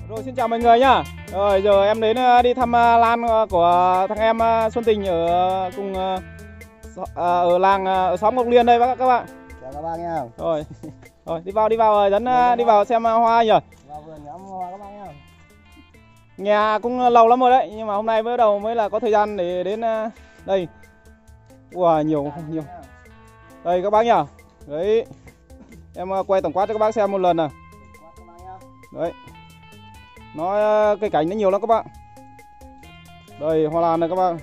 Rồi xin chào mọi người nhá. Rồi giờ em đến đi thăm lan của thằng em Xuân Tình ở cùng ở làng ở xóm Ngọc Liên đây các bạn. Chào các bác nha. Rồi đi vào dẫn đi vào xem hoa nhỉ. Vào vườn ngắm hoa các bác nha. Nghe cũng lâu lắm rồi đấy, nhưng mà hôm nay mới đầu mới là có thời gian để đến đây. Wow, nhiều. Đây các bác nhá. Đấy. Em quay tổng quát cho các bác xem một lần nào. Đấy. Nó cây cảnh nó nhiều lắm các bạn. Đây hoa lan này các bạn.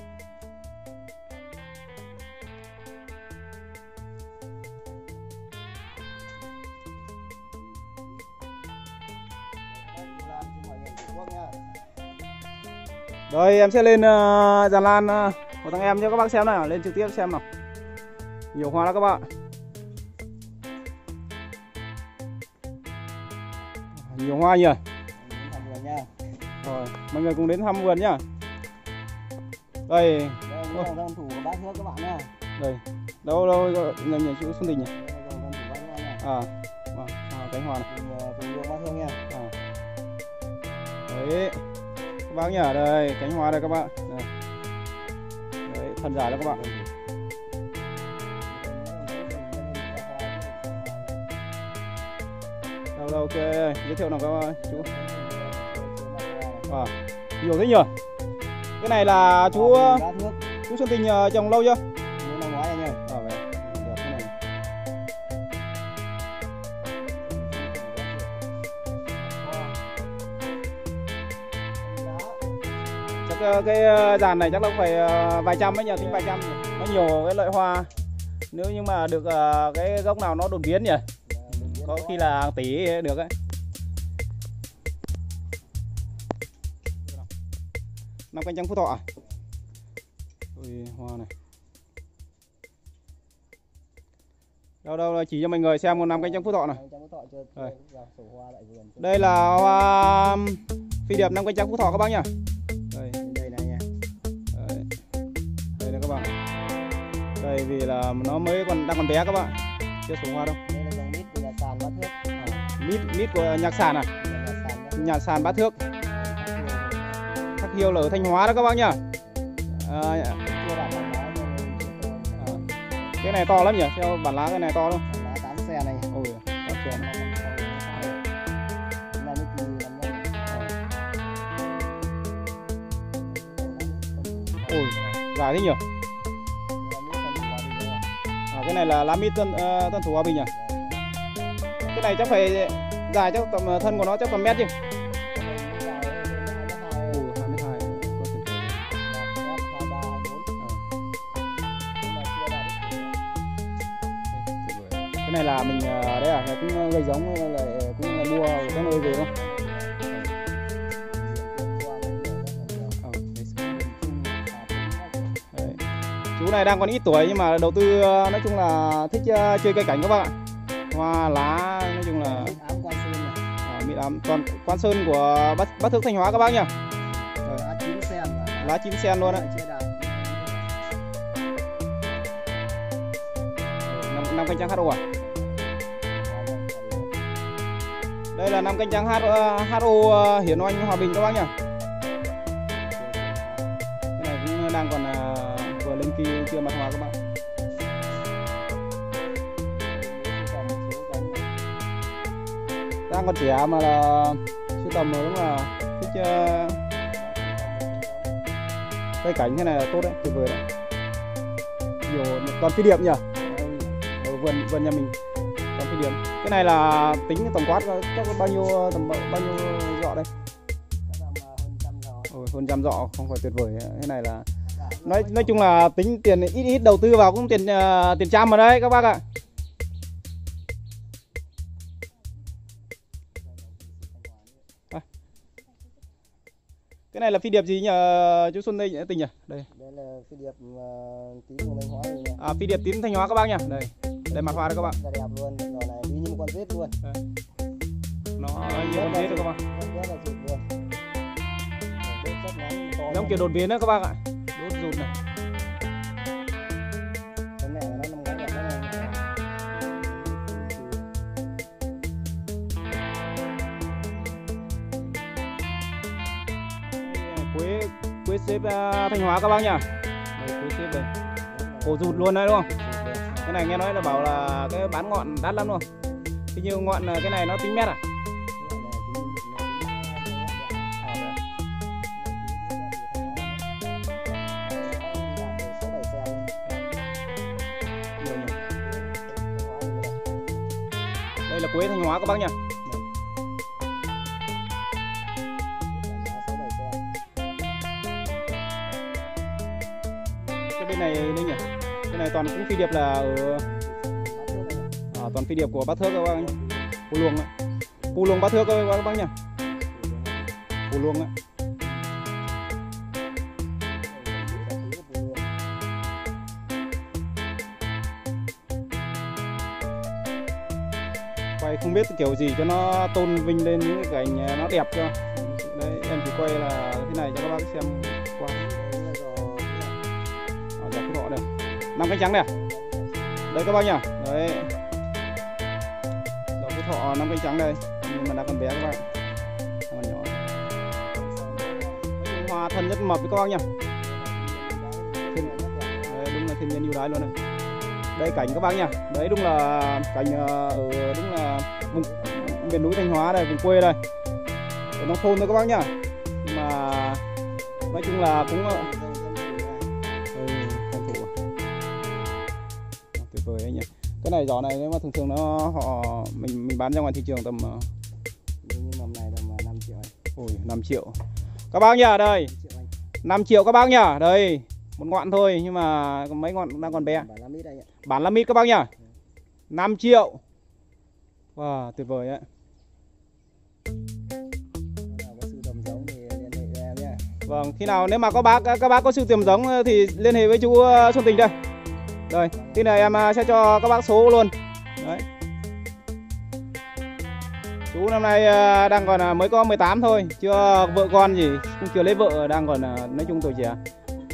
Đây em sẽ lên giàn lan của thằng em cho các bác xem nào, lên trực tiếp xem nào. Nhiều hoa lắm các bạn. Nhiều hoa nhỉ. Rồi, mọi người cùng đến thăm vườn nhá. Đây. Đây là dòng thủ của bác Thước các bạn nha. Đây. Đâu nhà chú Xuân Tình nhỉ? Cánh hoa này. Cùng bác Thước nha. Đấy. Các bác nhỉ, đây, cánh hoa đây các bạn. Đây. Đấy, thân dài đó các bạn. Đâu ok, giới thiệu nào các chú. Nhiều thế nhỉ. Cái này là chú Xuân Tình trồng lâu chưa? Năm ngoái anh ơi. Đẹp thế này. Chắc cái dàn này chắc là phải vài trăm ấy nhỉ, tính vài trăm. Nó nhiều cái loại hoa. Nếu như mà được cái gốc nào nó đột biến nhỉ. Có khi là hàng tỷ được ấy. Nam cánh trắng Phú Thọ à? Ôi, hoa này. Đâu chỉ cho mọi người xem một Nam cánh trắng Phú Thọ này. Đây là hoa phi điệp Nam cánh trắng Phú Thọ các bác nhá. Đây này nha. Đây là các bạn. Đây vì là nó mới đang còn bé các bạn. Chưa xuống hoa đâu. Đây là dòng mít của nhà sàn Bá Thước. Mít của nhạc sàn à? Nhà sàn Bá Thước. Thác Hiêu là ở Thanh Hóa đó các bác nhá. Cái này to lắm nhỉ? Theo bản lá cái này to đâu? Bản lá 8 xe này. Ôi, 8 xe này. Ôi, dài thế nhỉ? Cái này là lá mít Tân Thủ Hòa Bình à? Cái này chắc phải dài chắc tầm thân của nó chắc tầm mét chứ? Cái này là mình đấy à, cũng gây giống lại cũng là mua ở các nơi về không? Đấy. Chú này đang còn ít tuổi nhưng mà đầu tư nói chung là thích chơi cây cảnh các bạn ạ. Hoa lá nói chung là mít ám toàn Quan Sơn của Bá Thước Thanh Hóa các bác nhá. Lá chín sen luôn đấy. Nam cánh trắng HO à? Đây là Nam cánh trắng HO Hiển Oanh Hòa Bình các bác nhá. Cái này cũng đang còn vừa lên kỳ chưa mặt hoa các bạn. Đang còn trẻ mà là sưu tầm mà đúng là thích cây cảnh thế này là tốt đấy, tuyệt vời đấy. Nhiều toàn phi điệp nhỉ. Ở vườn nhà mình toàn phi điệp. Cái này là tính tổng quát chắc bao nhiêu giọ đây? Hơn trăm giọ không phải tuyệt vời. Cái này là nói chung là tính tiền ít đầu tư vào cũng tiền trăm mà đấy các bác ạ. Cái này là phi điệp gì nhỉ chú Xuân Tình nhỉ? Đây là phi điệp tím của Thanh Hóa này. Phi điệp tím Thanh Hóa các bác nhỉ? Đây mặt hoa đó các bạn. Đẹp luôn, rồi này đi như một con rết luôn. Nó như con rết rồi các bạn. Rất là rụt luôn. Giống kiểu đột biến đó các bác ạ. Đốt rụt này. Cái này nó nằm ngay đẹp này. quế xếp Thanh Hóa các bác nhỉ. Đây quế xếp đây. Cổ rụt luôn đấy đúng không? Cái này nghe nói là bảo là cái bán ngọn đắt lắm luôn. Thế như ngọn cái này nó tính mét à? Đây là quế Thanh Hóa các bác nhỉ. Cái bên này đây nhỉ. Cái này toàn cũng phi điệp là ở toàn phi điệp của Bát Thước các bác nhỉ. Pù Luông đấy. Pù Luông Bát Thước các bác nhỉ. Pù Luông đấy. Quay không biết kiểu gì cho nó tôn vinh lên những cái cảnh nó đẹp cho. Đấy em chỉ quay là thế này cho các bác xem qua. Giò Phú Thọ đây. 5 cánh trắng này à? Đây các bác nhỉ. Đấy. Giò Phú Thọ 5 cánh trắng đây. Nhưng mà đã còn bé các bạn. Còn nhỏ. Hoa thân rất mập với các bác nhỉ. Đấy, đúng là thiên nhiên ưu đãi luôn này. Đây cảnh các bác nhỉ. Đấy đúng là cảnh ở đúng là vùng miền núi Thanh Hóa đây, vùng quê đây. Ở nông thôn thôi các bác nhỉ. Nhưng mà nói chung là cũng tuyệt vời anh nhỉ. Cái này giỏ này nếu mà thường thường nó mình bán ra ngoài thị trường tầm nhưng mầm này tầm 5 triệu. Ôi 5 triệu. Các bác nhỉ, đây. 5 triệu các bác nhỉ. Đây, một ngọn thôi nhưng mà mấy ngọn đang còn bé. Bản Lamit các bác nhỉ. 5 triệu. Wow, tuyệt vời đấy. Vâng, khi nào nếu mà các bác có sưu tầm giống thì liên hệ với chú Xuân Tình đây. Rồi, tí này em sẽ cho các bác số luôn. Đấy. Chú năm nay đang còn mới có 18 thôi, chưa vợ con gì, cũng chưa lấy vợ, đang còn nói chung tuổi trẻ.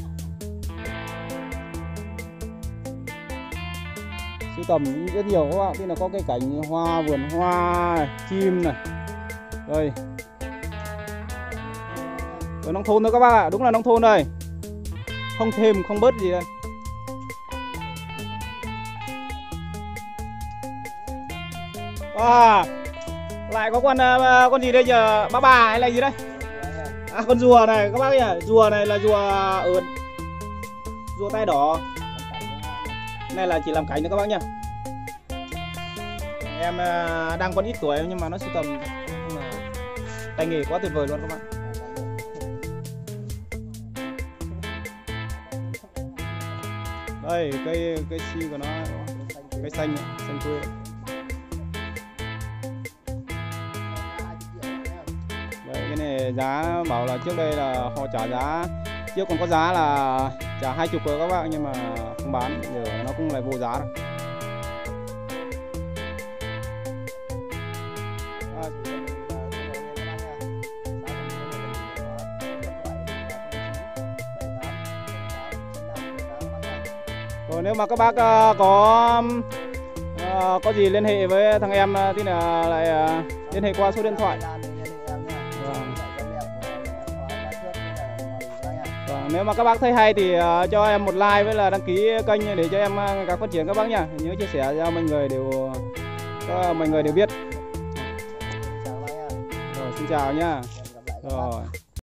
Sưu tầm rất nhiều các bạn, tí là có cái cảnh hoa, vườn hoa này, chim này. Đây. Ở nông thôn thôi các bác ạ, đúng là nông thôn đây. Không thêm không bớt gì đây. Lại có con gì đây nhờ, bà hay là gì đây? À, con rùa này các bác nhỉ. Rùa này là rùa ớt, rùa tai đỏ. Này là chỉ làm cảnh nữa các bác nhỉ. Em đang còn ít tuổi nhưng mà nó sưu tầm tay nghề quá tuyệt vời luôn các bạn. Đây cây si của nó, cây xanh quê. Đây cái này giá bảo là trước đây là họ trả giá, trước còn có giá là trả 20 rồi các bác, nhưng mà không bán, giờ nó cũng lại vô giá rồi. Rồi nếu mà các bác có gì liên hệ với thằng em thì là lại liên hệ qua số điện thoại. Vâng, nếu mà các bác thấy hay thì cho em một like với là đăng ký kênh để cho em càng phát triển các bác nhá. Nhớ chia sẻ cho mọi người đều biết. Rồi, xin chào nhá. Rồi.